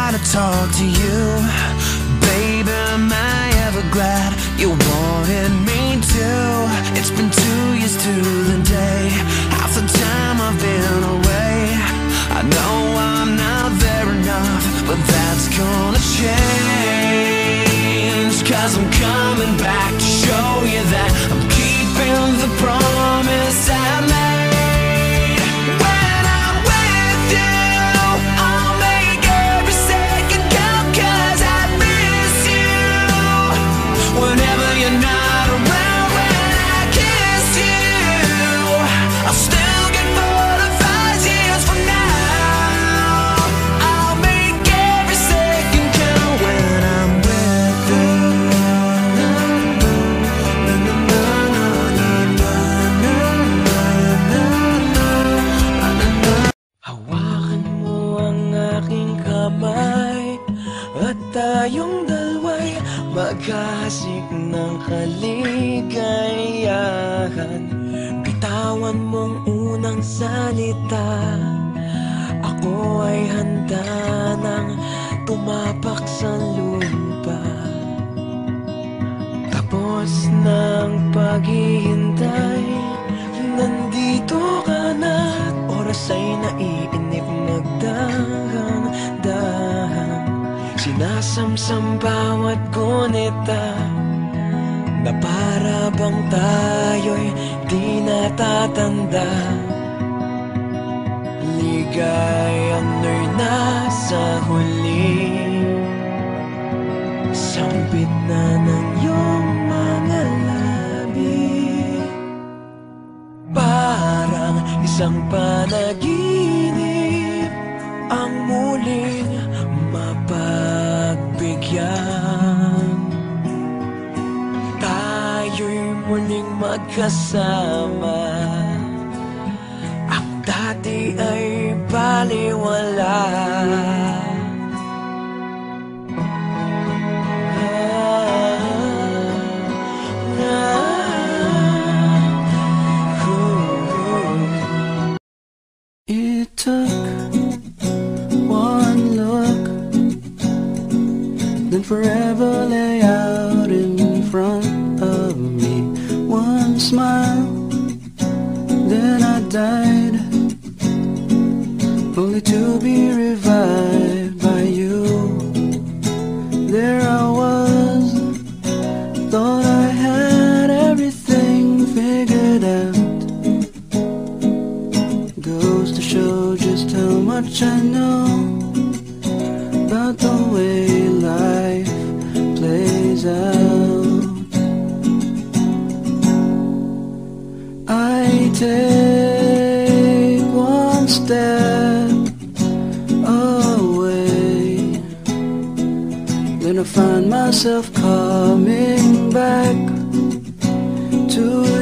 to talk to you. Baby, am I ever glad you wanted me to? It's been 2 years to the day, half the time I've been away. I know I'm not there enough, but that's gonna change. 'Cause I'm coming back to show you that I'm keeping the promise I made. When I'm with you, I'll make every second count, 'cause I miss you. Whenever you're not around, when I kiss you, I'll still get butterflies years from now. I'll make every second count when I'm with you. Hawakan mo ang aking kamay at tayong dalawa'y maghahasik ng kaligayahan. Bitawan mong unang salita, ako ay handa nang tumapak sa lupa. Tapos ng paghihintay, nandito ka na. Oras ay naiinip, nagdahan-dahan. Sinasamsam bawat gunita, na para bang tayo'y di natatanda. Ligayan mo'y nasa huli, sambit na ng iyong mga labi. Parang isang panaginip ang muling mapagbigyan. Tayo'y muling magkasama, ang dati ay baliwala. It took one look, then forever lay out in front of me. One smile, then I died, only to be revived by you. There I was, thought I had everything figured out. Goes to show just how much I know about the way life plays out. I take one step away, then I find myself coming back to